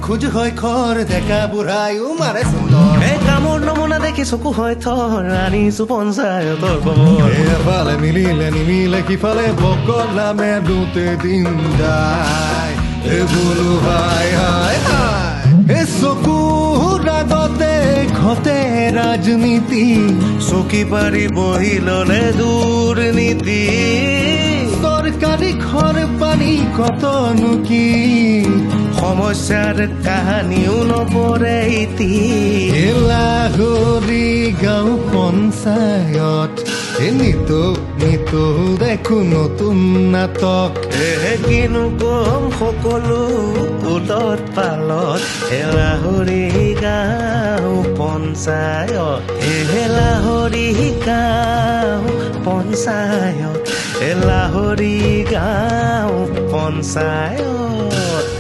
খোজ হয় খৰ ডেকা বুঢ়ায়ো মাৰে সুন্দৰ কামৰ নমুনা দেখি চকু হয় থৰ আনিছো পঞ্চায়তৰ কমৰ এফালে মিলিলে নিমিলে সিফালে বকল নামে দুতে দিন যায় বোলো হাই হাই হাই চকুৰ আগতে ঘটে ৰাজনীতি চকী পাৰি বহি ললে দুৰ্নীতি চৰকাৰী ঘৰ পানী কতনো কি সমস্যাৰ কাহানিও নপৰে ইতি লাহৰি গাঁও পঞ্চায়ত নিতৌ দেখো নতুন নাটক কিনো কম সকলো উলট পালত লাহৰি গাঁও পঞ্চায়ত লাহৰি গাঁও পঞ্চায়ত লাহৰি গাঁও পঞ্চায়ত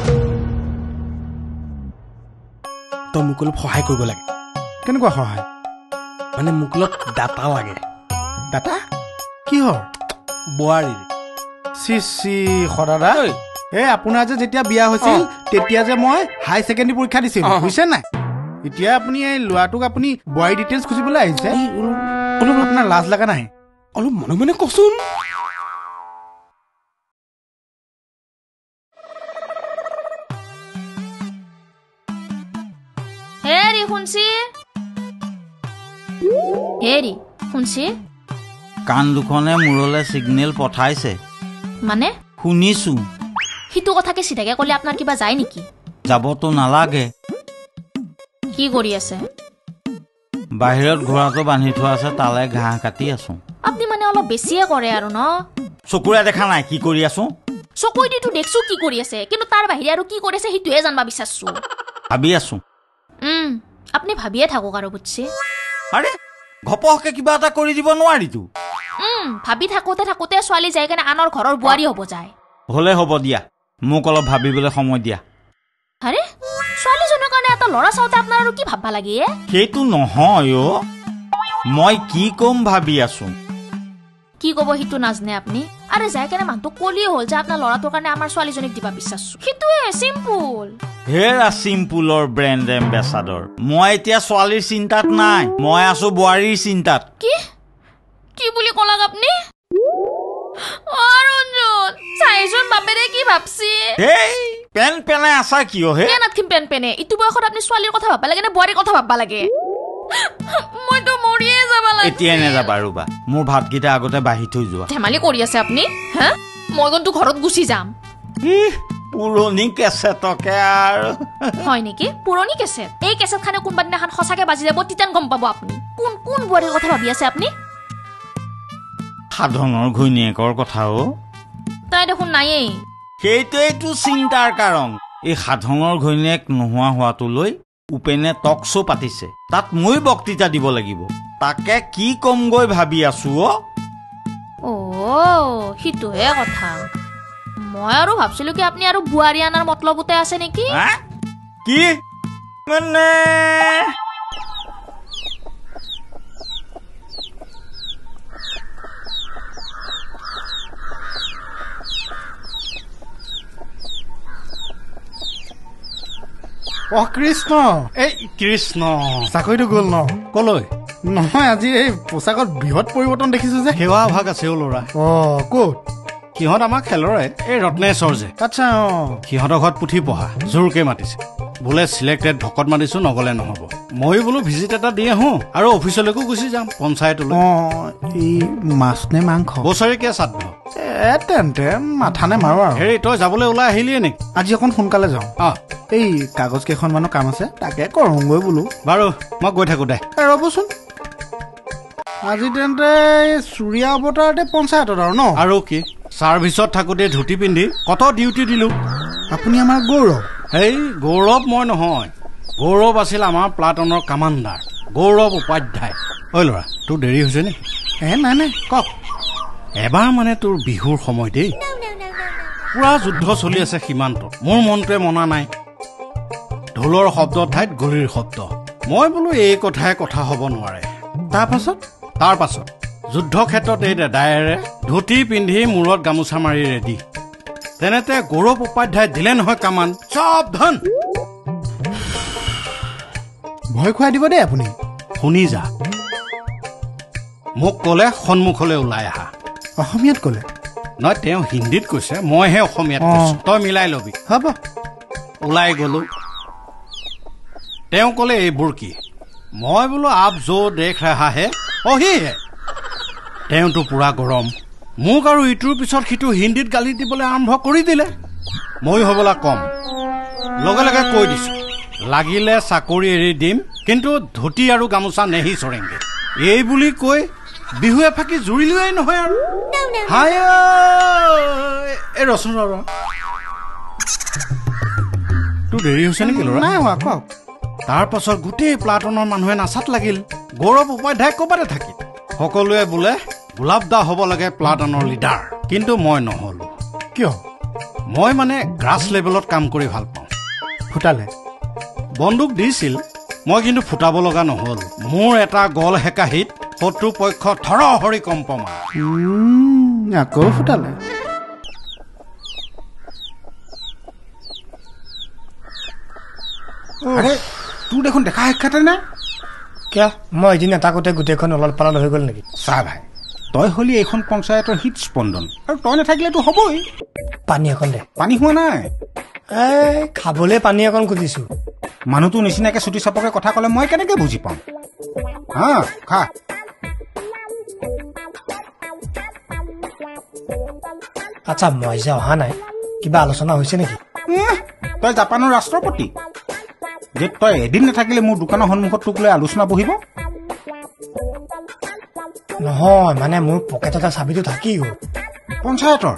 তই মোক অলপ সহায় কৰিব লাগে কেনেকুৱা সহায় মানে মোক অলপ ডাটা লাগে দাদা কিহৰ বোৱাৰীৰ চি চি সদাদা এই আপোনাৰ যে যেতিয়া বিয়া হৈছিল তেতিয়া যে মই হাই ছেকেণ্ডেৰী পৰীক্ষা দিছিল বুজিছে নাই এতিয়া আপুনি এই ল'ৰাটোক আপুনি বোৱাৰী ডিটেইলছ খুজিবলৈ আহিছে অলপ আপোনাৰ লাজ লগা নাই অলপ মনে মনে কচোন হেৰি শুনছি কাণ দুখনে মূৰলে সিগনেল পঠাইছে মানে শুনিছো হিতু কথাকে সিধাকে কলে আপনার কিবা যায় নেকি যাবতো নালাগে কি কৰি আছে বাহিৰত ঘোঁৰাটো বান্ধি থোৱা আছে তালে ঘাঁহ কাটি আছো আপনি মানে অলপ বেছিয়ে কৰে আৰু ন চকুৰে দেখা নাই কি কৰি আছো চকুইদিটো দেখছো কি কৰি আছে কিন্তু তাৰ বাহিৰে আৰু কি কৰি আছে হিতুহে জানবা বিচাৰছো ভাবি আছো আপনি ভাবিয়ে থাকক আৰু বুঝছে আৰে ঘপহকে কিবা এটা কৰি দিব নোৱাৰিতো ভাবি থাকোতে থাকোতে ছোৱালী যায় কেনে আনৰ ঘৰৰ বোৱাৰী হ'ব যায় হলে হ'ব দিয়া মোক অলপ ভাবিবলৈ সময় দিয়া আৰে ছোৱালীজনৰ কাৰণে এটা ল'ৰা চাওঁতে আপোনাৰ আৰু কি ভাববা লাগে সেইটো নহয় মই কি কম ভাবি আছো কি কব হিতু নাজনে আপনি আরে যায় কেনে মানুহটো কলিয়ে হ'ল যে আপোনাৰ ল'ৰাটোৰ কাৰণে আমাৰ ছোৱালীজনীক দিবা বিচাৰছো সেইটোৱে চিম্পল হেৰা চিম্পুলৰ ব্ৰেণ্ড এম্বেছাডৰ মই এতিয়া ছোৱালীৰ চিন্তাত নাই মই আছো বোৱাৰীৰ চিন্তাত কি কি বুলি কলাক আপনি অৰঞ্জন চাইজন বাপেৰে কি ভাবছি হেই পেন পেনে আছা কিয় হে নাথিম পেন পেনে ইটো বয়সত আপনি ছোৱালীৰ কথা ভাববা লাগে নে বোৱাৰীৰ কথা ভাববা লাগে মইতো মৰিয়ে যাবা লাগে এতিয়া নেযাবা ৰবা মোৰ ভাতকেইটা আগতে বাঢ়ি থৈ যোৱা ধেমালি কৰি আছে আপনি হা মই কিন্তু ঘৰত গুচি যাম পুৰণি কেছেটকে আৰু হয় নেকি পুৰণি কেছেট এই কেছেট খানে কোনবা দিনাখন সঁচাকে বাজি যাব তিতান গম পাব আপনি কোন কোন বোৱাৰীৰ কথা ভাবি আছে আপনি সাধনৰ ঘৈণীয়েকৰ কথাও তাই দেখোন নায়েই সেইটোৱেইটো চিন্তাৰ কাৰণ এই সাধনৰ ঘৈণীয়েক নোহোৱা হোৱাটোলৈ উপেনে টক শ্ব' পাতিছে তাত মই বক্তৃতা দিব লাগিব তাকে কি কমগৈ ভাবি আছো সিটোহে কথা মই আৰু ভাবছিলো কি আপনি আৰু বোৱাৰী আনাৰ মতলবতে আছে নেকি কি মানে কৃষ্ণ এই কৃষ্ণ চাকৰিটো গ'ল ন কলৈ নহয় আজি এই পোচাকত বৃহৎ পৰিৱৰ্তন দেখিছো যে সেৱা ভাগ আছে ল'ৰা ক'ত সিহঁত আমাৰ খেলৰে এই ৰত্নেশ্বৰ যে আচ্ছা সিহঁতৰ ঘৰত পুথি পঢ়া জোৰকে মাতিছে বোলে চিলেক্টেড ভকত মাতিছো নগলে নহব মই বোলো ভিজিট এটা দি আহো আৰু অফিচলৈকো গুচি যাম পঞ্চায়তলৈ এই মাছ নে মাংস বছৰেকীয়া শ্ৰাদ্ধ তেন্তে মাথা নে মাৰো আৰু হেৰি তই যাবলৈ ওলাই আহিলিয়ে নেকি আজি অকণ সোনকালে যাওঁ এই কাগজ কেইখনমানৰ কাম আছে তাকে কৰোঁগৈ বোলো বাৰু মই গৈ থাকো দে ৰ'বচোন আজি তেন্তে চুৰিয়া অৱতাৰতে পঞ্চায়তত আৰু ন আৰু কি ছাৰ্ভিচত থাকোঁতে ধুতি পিন্ধি কত ডিউটি দিলো আপুনি আমাৰ গৌৰৱ এই গৌৰৱ মই নহয় গৌৰৱ আছিল আমাৰ প্লাটনৰ কামাণ্ডাৰ গৌৰৱ উপাধ্যায় ঐ ল'ৰা তোৰ দেৰি হৈছে নেকি নাই কওক এবাৰ মানে তোৰ বিহুৰ সময় দেই পুৰা যুদ্ধ চলি আছে সীমান্তত মোৰ মনটোৱে মনা নাই ঢোলৰ শব্দ ঠাইত গৰিৰ শব্দ মই বোলো এই কথাই কথা হ'ব নোৱাৰে তাৰ পাছত যুদ্ধক্ষেত্ৰত এই দাদায়েৰে ধুতি পিন্ধি মূৰত গামোচা মাৰি ৰেডি তেনেতে গৌৰৱ উপাধ্যায় দিলে নহয় কামান সাৱধান ভয় খুৱাই দিব দেই আপুনি শুনি যা মোক ক'লে সন্মুখলৈ ওলাই আহা অসমীয়াত ক'লে নহয় তেওঁ হিন্দীত কৈছে মইহে অসমীয়াত কৈছো তই মিলাই ল'বি হ'ব ওলাই গ'লো তেওঁ ক'লে এইবোৰ কি মই বোলো আপ যো দেখ ৰাহা হে অহি হে তেওঁতো পুৰা গৰম মোক আৰু ইটোৰ পিছত সিটো হিন্দীত গালি দিবলৈ আৰম্ভ কৰি দিলে মই হ'বলা কম লগে লগে কৈ দিছো লাগিলে চাকৰি এৰি দিম কিন্তু ধুতি আৰু গামোচা নেহি চৰেংগে এই বুলি কৈ বিহু এফাকি জুৰিলোৱেই নহয় আৰু হাই এই ৰচোন ৰ তোৰ দেৰি হৈছে নেকি ল'ৰা নাই হোৱা কওক তাৰ পাছত গোটেই প্লাটনৰ মানুহে নাচাত লাগিল গৌৰৱ উপাধ্যায় ক'বাতে থাকিল সকলোৱে বোলে গোলাপ দা হ'ব লাগে প্লাটনৰ লিডাৰ কিন্তু মই নহ'লো কিয় মই মানে গ্ৰাছ লেভেলত কাম কৰি ভাল পাওঁ ফুটালে বন্দুক দিছিল মই কিন্তু ফুটাব লগা নহ'ল মোৰ এটা গল হেকাহিত শত্ৰু পক্ষ থৰহৰি কম্পমা আকৌ ফুটালে আৰে তোৰ দেখোন দেখা সাক্ষাতে নাই কিয় মই এদিন এটা গোটেই গোটেইখন অলপ পালন হৈ গ'ল নেকি চা ভাই তই হলি এইখন পঞ্চায়তৰ হিত স্পন্দন আৰু তই নাথাকিলেতো হ'বই পানী এখন দে পানী হোৱা নাই এই খাবলৈ পানী অকণ খুজিছো মানুহটো নিচিনাকে চুটি চাপকে কথা ক'লে মই কেনেকে বুজি পাম হা খা আচ্ছা মই যে অহা নাই কিবা আলোচনা হৈছে নেকি তই জাপানৰ ৰাষ্ট্ৰপতি যে তই এদিন নাথাকিলে মোৰ দোকানৰ সন্মুখত তোক লৈ আলোচনা বহিব নহয় মানে মোৰ পকেটতে চাবিটো থাকি গ'ল পঞ্চায়তৰ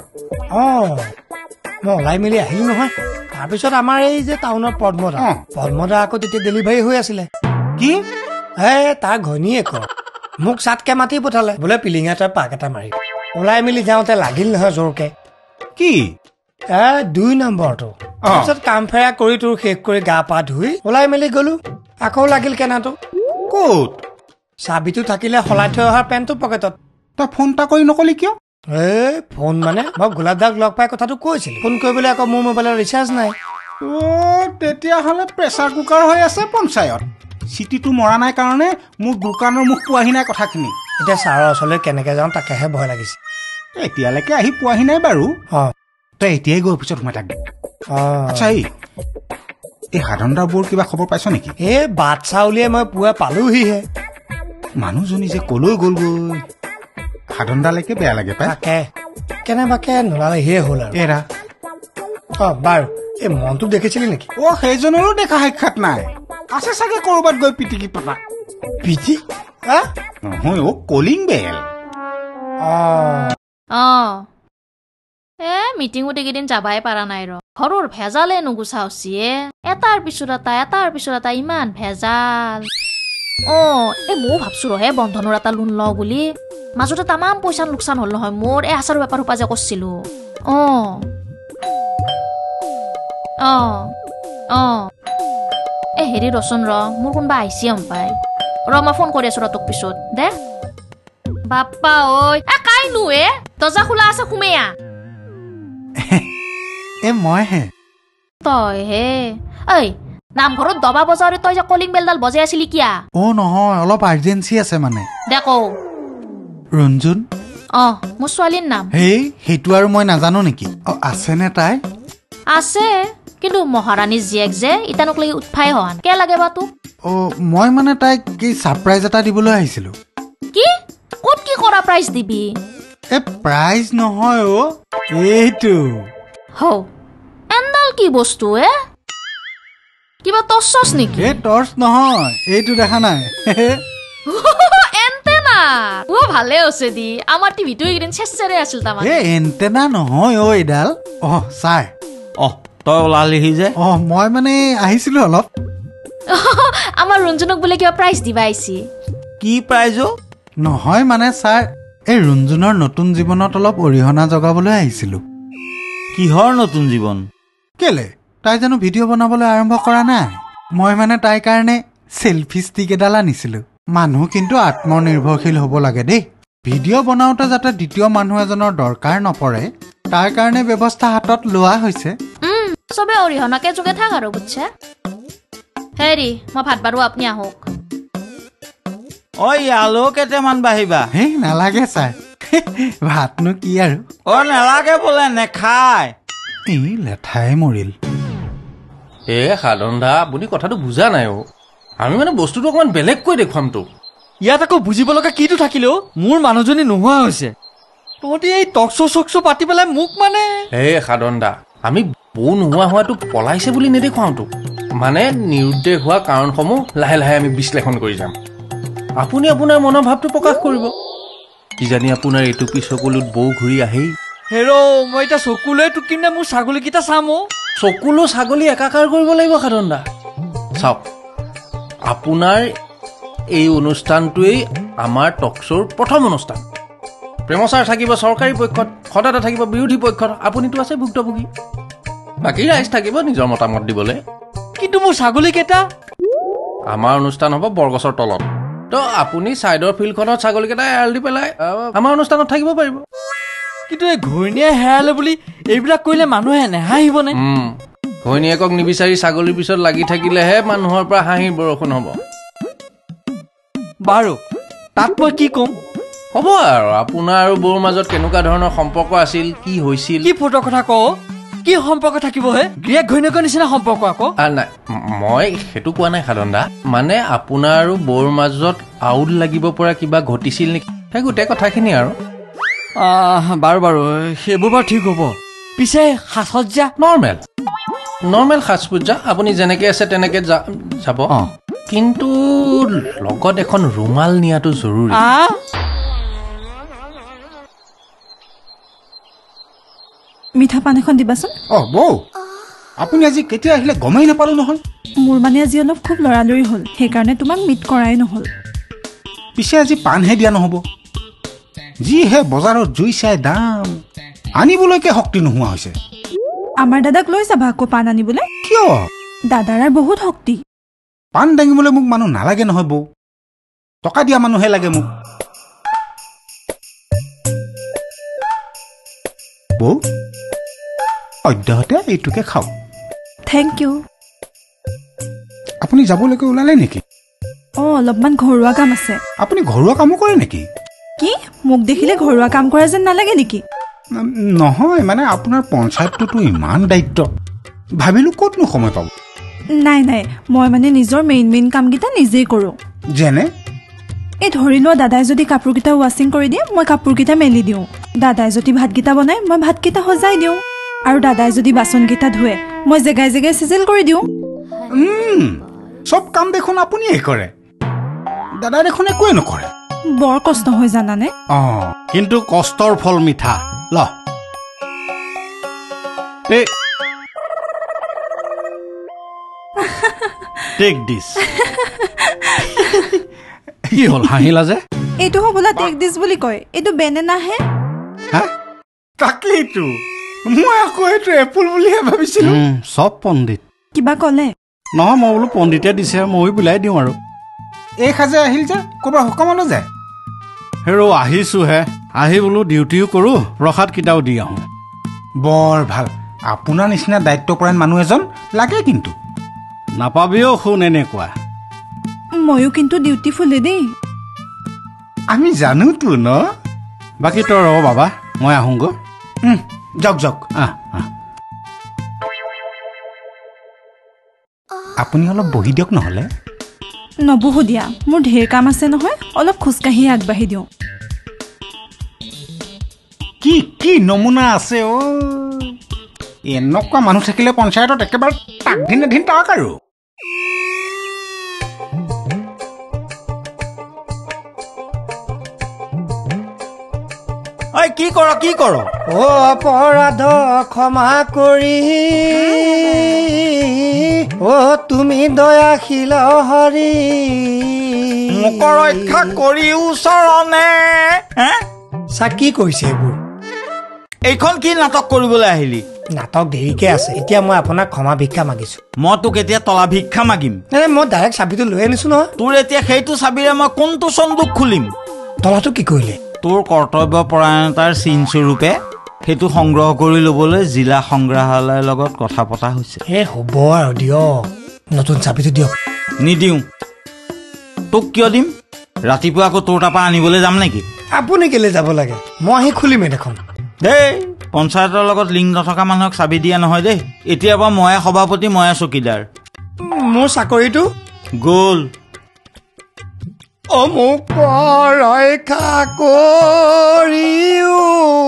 মই ওলাই মেলি আহিলো নহয় তাৰপিছত আমাৰ এই যে টাউনৰ পদ্মদা আকৌ তেতিয়া ডেলিভাৰী হৈ আছিলে কি তাৰ ঘৈণীয়েক মোক চাটকে মাতি পঠালে বোলে পিলিঙা তই পাক এটা মাৰি ওলাই মেলি যাওঁতে লাগিল নহয় জোৰকে কি 2 নম্বৰটো তাৰপিছত কাম ফেৰা কৰি তোৰ শেষ কৰি গা পা ধুই ওলাই মেলি গলো আকৌ লাগিল কেনাটো ক'ত চাবিটো থাকিলে সলাই থৈ অহাৰ পেণ্টটো পকেটত তই ফোন এটা কৰি নকলি কিয় ফোন মানে মই গোলাপ দাক লগ পাই কথাটো কৈছিলো ফোন কৰিবলৈ আকৌ মোৰ মোবাইলৰ ৰিচাৰ্জ নাই তেতিয়াহ'লে প্ৰেছাৰ কুকাৰ হৈ আছে পঞ্চায়ত চিটিটো মৰা নাই কাৰণে মোৰ দোকানৰ মুখ পোৱাহি নাই কথাখিনি এতিয়া ছাৰৰ ওচৰলৈ কেনেকে যাওঁ তাকেহে ভয় লাগিছে এতিয়ালৈকে আহি পোৱাহি নাই বাৰু তই এতিয়াই গৈ অফিচত সোমাই থাক আচ্ছা এই সাধনদাবোৰ কিবা খবৰ পাইছ নেকি বাচ্চা উলিয়াই মই পুৱা পালোহিহে মানুহজনী যে কলৈ গ'লগৈ সাধনদালৈকে বেয়া লাগে পাই তাকে কেনেবাকে নোলালেহে হ'ল আৰু এৰা বাৰু এই মনটো দেখিছিলি নেকি সেইজনৰো দেখা সাক্ষাৎ নাই আছে চাগে কৰবাত গৈ পিটিকি পতা পিঠি নহয় কলিং বেল মিটিঙত এইকেইদিন যাবাই পাৰা নাই ৰ ঘৰৰ ভেজালে নুগুচা হৈছে এটাৰ পিছত এটা ইমান ভেজাল ময়ো ভাবছো ৰহে বন্ধনৰ এটা লোন লওঁ বুলি মাজতে তামাম পইচা লোকচান হ'ল নহয় মোৰ এই আচাৰৰ বেপাৰ সোপা যে কৰিছিলো হেৰি ৰচোন মোৰ কোনোবা আহিছে পাই মই ফোন কৰি আছো তোক পিছত দে বাপ্পা কাই নো দৰ্জা খোলা আছে সোমেয়া মই হে তই হে নামঘৰত দবা বজাৰে তই যে কলিং বেলডাল বজাই আছিলি কিয়া নহয় অলপ আৰ্জেঞ্চি আছে মানে দে কও ৰঞ্জুন মোৰ ছোৱালীৰ নাম সেইটো আৰু মই নাজানো নেকি আছেনে তাই আছে কিন্তু মহাৰাণী জীয়েক যে ইতানক লাগি উৎফাই হোৱা নাই কে লাগে বা তোক মই মানে তাইক কি ছাৰপ্ৰাইজ এটা দিবলৈ আহিছিলো কি ক'ত কি কৰা প্ৰাইজ দিবি প্ৰাইজ নহয় এইটো এণ্ডাল কি বস্তু কিবা টৰ্চ নেকি টৰ্চ নহয় এইটো দেখা নাই এণ্টেনা ভালে হৈছে দি আমাৰ টিভিটো এইকেইদিন চেচেৰে আছিল তাৰমানে এণ্টেনা নহয় এইডাল চাই তই ওলালিহি যে মই মানে আহিছিলো অলপ আমাৰ ৰঞ্জনক বোলে কিবা প্ৰাইজ দিবা আহিছি কি প্ৰাইজ নহয় মানে ছাৰ এই ৰঞ্জনৰ নতুন জীৱনত অলপ অৰিহণা জগাবলৈ আহিছিলো কিহৰ নতুন জীৱন কেলে তাই জানো ভিডিঅ' বনাবলৈ আৰম্ভ কৰা নাই মই মানে তাইৰ কাৰণে চেলফি ষ্টিক এডাল আনিছিলো মানুহ কিন্তু আত্মনিৰ্ভৰশীল হ'ব লাগে দেই ভিডিঅ' বনাওঁতে যাতে দ্বিতীয় মানুহ এজনৰ দৰকাৰ নপৰে তাৰ কাৰণে ব্যৱস্থা হাতত লোৱা হৈছে চবে অৰিহণাকে যোগে থাক আৰু বুজিছে হেৰি মই ভাত বাৰো আপুনি আহক ঐ আলু কেইটামান বাঢ়িবা হে নালাগে ছাৰ ভাতনো কি আৰু নালাগে বোলে নেখায় ই লেঠাই মৰিল সাধন দা আপুনি কথাটো বুজা নাই আমি মানে বস্তুটো অকমান বেলেগকৈ দেখুৱাম তোক ইয়াত আকৌ বুজিব লগা কিটো থাকিলেও মোৰ মানুহজনী নোহোৱা হৈছে তহঁতি এই টকচ পাতি পেলাই মোক মানে সাধন দা আমি বৌ নোহোৱা হোৱাটো পলাইছে বুলি নেদেখুৱাও তোক মানে নিৰুদ্দেশ হোৱা কাৰণসমূহ লাহে লাহে আমি বিশ্লেষণ কৰি যাম আপুনি আপোনাৰ মনৰ ভাৱটো প্ৰকাশ কৰিব কিজানি আপোনাৰ এইটো পিছকলোত বৌ ঘূৰি আহেই হেৰ' মই এতিয়া চকুলৈ টুকিম নে মোৰ ছাগলীকেইটা চাম চকুলো ছাগলী একাকাৰ কৰিব লাগিব সাধন দা চাওক আপোনাৰ এই অনুষ্ঠানটোৱেই আমাৰ টকশ্ব'ৰ প্ৰথম অনুষ্ঠান প্ৰেমচাৰ থাকিব চৰকাৰী পক্ষত সদায় থাকিব বিৰোধী পক্ষত আপুনিতো আছে ভুক্তভোগী বাকী ৰাইজ থাকিব নিজৰ মতামত দিবলৈ কিন্তু মোৰ ছাগলীকেইটা আমাৰ অনুষ্ঠান হ'ব বৰগছৰ তলত তো আপুনি ছাইডৰ ফিল্ডখনত ছাগলীকেইটা এৰাল দি পেলাই আমাৰ অনুষ্ঠানত থাকিব পাৰিব কিন্তু এই ঘৈণীয়ে হেৰালে বুলি এইবিলাক কৰিলে মানুহে নেহাঁহিবনে ঘৈণীয়েকক নিবিচাৰি ছাগলীৰ পিছত লাগি থাকিলেহে মানুহৰ পৰা হাঁহিৰ বৰষুণ হ'ব বাৰু তাত মই কি ক'ম হ'ব আৰু আপোনাৰ আৰু বৌৰ মাজত কেনেকুৱা ধৰণৰ সম্পৰ্ক আছিল কি হৈছিল কি ফটো কথা কওঁ কি সম্পৰ্ক থাকিবহে গিৰিয়েক ঘৈণীয়েকৰ নিচিনা সম্পৰ্ক আকৌ নাই মই সেইটো কোৱা নাই সাধন দা মানে আপোনাৰ আৰু বৌৰ মাজত আউট লাগিব পৰা কিবা ঘটিছিল নেকি সেই গোটেই কথাখিনি আৰু বাৰু বাৰু সেইবোৰ বাৰু ঠিক হ'ব পিছে সাজ সজ্জা নৰ্মেল সাজ সজ্জা আপুনি যেনেকে আছে তেনেকে যাব কিন্তু লগত এখন ৰুমাল নিয়াটো জৰুৰী মিঠা পান এখন দিবাচোন বৌ আপুনি আজি কেতিয়া আহিলে গমেই নাপালো নহয় মোৰ মানে আজি অলপ খুব লৰালৰি হ'ল সেইকাৰণে তোমাক মিট কৰাই নহ'ল পিছে আজি পানহে দিয়া নহ'ব যিহে বজাৰত জুই চাই দাম আনিবলৈকে শক্তি নোহোৱা হৈছে আমাৰ দাদাক লৈ যাবা আকৌ পাণ আনিবলৈ কিয় দাদাৰ বহুত শক্তি পাণ দাঙিবলৈ মোক মানুহ নালাগে নহয় বৌ টকা দিয়া মানুহে লাগে মোক বৌ অদ্যহতে এইটোকে খাওক থেংক ইউ আপুনি যাবলৈকে ওলালে নেকি অলপমান ঘৰুৱা কাম আছে আপুনি ঘৰুৱা কামো কৰে নেকি কি মোক দেখিলে ঘৰুৱা কাম কৰা যেন নালাগে নেকি নহয় মানে আপোনাৰ পঞ্চায়তটোতো ইমান দায়িত্ব ভাবিলো ক'তনো সময় পাব নাই মই মানে নিজৰ মেইন কামকেইটা নিজেই কৰোঁ যেনে এই ধৰি লোৱা দাদাই যদি কাপোৰকেইটা ৱাশ্বিং কৰি দিয়ে মই কাপোৰকেইটা মেলি দিওঁ দাদাই যদি ভাতকেইটা বনাই মই ভাতকেইটা সজাই দিওঁ আৰু দাদাই যদি বাচনকেইটা ধুৱে মই জেগাই জেগাই চিজিল কৰি দিওঁ চব কাম দেখোন আপুনিয়ে কৰে দাদাই দেখোন একোৱে নকৰে বৰ কষ্ট হয় জানানে কিন্তু কষ্টৰ ফল মিঠা ল টেক দিছ কি হ'ল হাঁহিলা যে এইটো হ'বলা টেক দিছ বুলি কয় এইটো বেনেনাহে তাকেইতো মই আকৌ এইটো এপল বুলিহে ভাবিছিলো চব পণ্ডিত কিবা ক'লে নহয় মই বোলো পণ্ডিতে দিছে মই বিলাই দিওঁ আৰু এই সাজে আহিল যে ক'ৰবাত সকামলৈ যায় হেৰৌ আহিছোহে আহি বোলো ডিউটিও কৰোঁ প্ৰসাদকেইটাও দি আহোঁ বৰ ভাল আপোনাৰ নিচিনা দায়িত্বপৰায়ণ মানুহ এজন লাগে কিন্তু নাপাবিও শুন এনেকুৱা ময়ো কিন্তু ডিউটিফুলে দেই আমি জানোতো ন বাকী তই ৰ বাবা মই আহোঁগৈ যাওক আপুনি অলপ বহি দিয়ক নহ'লে নবহো দিয়া মোৰ ঢেৰ কাম আছে নহয় অলপ খোজকাঢ়ি আগবাঢ়ি দিওঁ কি নমুনা আছে এনেকুৱা মানুহ থাকিলে পঞ্চায়তত একেবাৰে তাক দিন এদিন তাক আৰু কি কৰ অপৰাধ ক্ষমা কৰি তুমি দয়াশীল হৰি মোক ৰক্ষা কৰিও চৰণে কি কৈছে এইবোৰ এইখন কি নাটক কৰিবলৈ আহিলি নাটক দেৰিকে আছে এতিয়া মই আপোনাক ক্ষমা ভিক্ষা মাগিছো মই তোক এতিয়া তলা ভিক্ষা মাগিম মই ডাইৰেক্ট চাবিটো লৈ আনিছো নহয় তোৰ এতিয়া সেইটো চাবিৰে মই কোনটো চন্দুক খুলিম তলাটো কি কৰিলে তোৰ কৰ্তব্য পৰায়ণতাৰ চিনস্বৰূপে সেইটো সংগ্ৰহ কৰি ল'বলৈ জিলা সংগ্ৰহালয়ৰ লগত কথা পতা হৈছে হ'ব আৰু দিয়ক নতুন চাবিটো দিয়ক নিদিওঁ তোক কিয় দিম ৰাতিপুৱা আকৌ তোৰ তাৰপৰা আনিবলৈ যাম নেকি আপুনি কেলে যাব লাগে মই আহি খুলিমেই দেখোন দেই পঞ্চায়তৰ লগত লিংক নথকা মানুহক চাবি দিয়া নহয় দেই এতিয়াৰ পৰা ময়ে সভাপতি ময়ে চকীদাৰ মোৰ চাকৰিটো গ'ল মোক ৰক্ষা কৰিও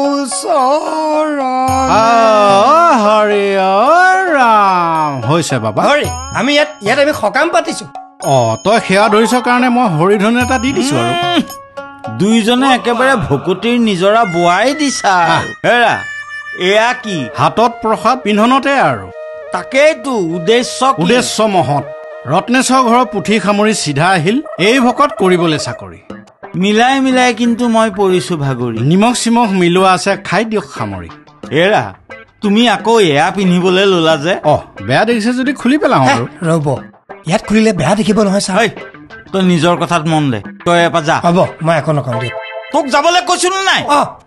হৰি ৰাম হৈছে বাবা হৰি আমি ইয়াত আমি সকাম পাতিছো তই সেৱা ধৰিছ কাৰণে মই হৰিধন এটা দি দিছো আৰু দুইজনে একেবাৰে ভকুতিৰ নিজৰা বোৱাই দিছা হেৰা এয়া কি হাতত প্ৰসাদ পিন্ধনতে আৰু তাকেইতো উদ্দেশ্য মহৎ ৰত্নেশ্বৰ ঘৰৰ পুথি সামৰি চিধা আহিল এই ভকত কৰিবলৈ চাকৰি মিলাই মিলাই কিন্তু মই পৰিছো ভাগৰি নিমখ চিমখ মিলোৱা আছে খাই দিয়ক সামৰি এৰা তুমি আকৌ এয়া পিন্ধিবলৈ ললা যে বেয়া দেখিছে যদি খুলি পেলাওঁ আৰু ৰ'ব ইয়াত খুলিলে বেয়া দেখিব নহয় ছাৰ তই নিজৰ কথাত মন দে তই এপা যা হ'ব মই একো নকওঁ দিয়ক তোক যাবলৈ কৈছো নাই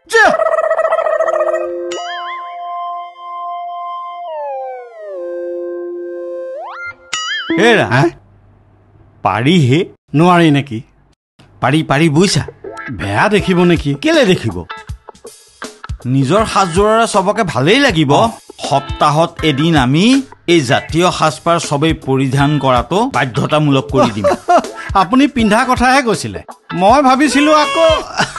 হেৰা পাৰিহে নোৱাৰি নেকি পাৰি বুইছা বেয়া দেখিব নেকি কেলে দেখিব নিজৰ সাজযোৰৰে চবকে ভালেই লাগিব সপ্তাহত এদিন আমি এই জাতীয় সাজপাৰ সবেই পৰিধান কৰাটো বাধ্যতামূলক কৰি দিম আপুনি পিন্ধা কথাহে কৈছিলে মই ভাবিছিলো আকৌ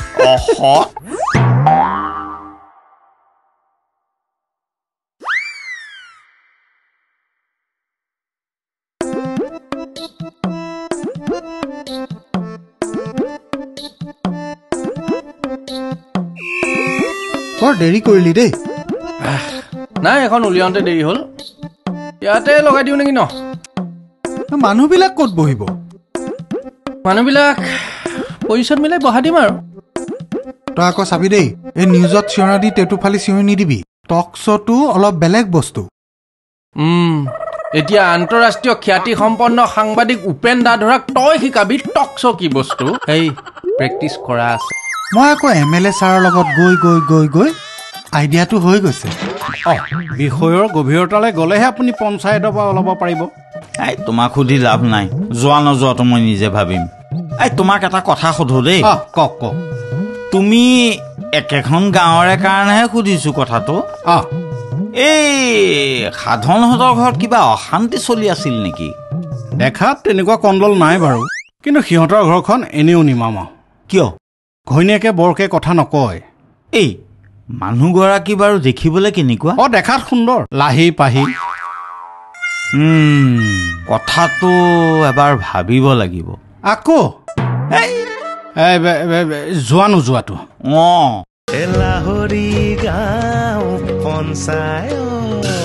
বৰ দেৰি কৰিলি দেই নাই এখন উলিয়াওঁতে দেৰি হ'ল ইয়াতে লগাই দিওঁ নেকি ন মানুহবিলাক ক'ত বহিব মানুহবিলাক পজিশ্যন মিলাই বহা দিম আৰু তই আকৌ চাবি দেই এই নিউজত চিঞৰা দি টেটু ফালি চিঞৰি নিদিবি টক শ্ব'টো অলপ বেলেগ বস্তু এতিয়া আন্তঃৰাষ্ট্ৰীয় খ্যাতি সম্পন্ন সাংবাদিক উপেন দাধৰাক তই শিকাবি টক শ্ব' কি বস্তু এই প্ৰেক্টিচ কৰা আছে মই আকৌ MLA ছাৰৰ লগত গৈ আইডিয়াটো হৈ গৈছে বিষয়ৰ গভীৰতালৈ গ'লেহে আপুনি পঞ্চায়তৰ পৰা ওলাব পাৰিব তোমাক সুধি লাভ নাই যোৱা নোযোৱাটো মই নিজে ভাবিম তোমাক এটা কথা সোধো দেই কওক তুমি একেখন গাঁৱৰে কাৰণেহে সুধিছো কথাটো এই সাধনহঁতৰ ঘৰত কিবা অশান্তি চলি আছিল নেকি দেখাত তেনেকুৱা কণ্ডল নাই বাৰু কিন্তু সিহঁতৰ ঘৰখন এনেও নিমামা কিয় ঘৈণীয়েকে বৰকে কথা নকয় এই মানুহগৰাকী বাৰু দেখিবলৈ কেনেকুৱা দেখাত সুন্দৰ লাহি পাহি কথাটো এবাৰ ভাবিব লাগিব আকৌ যোৱা নোযোৱাটো লাহৰি গাঁও পঞ্চায়ত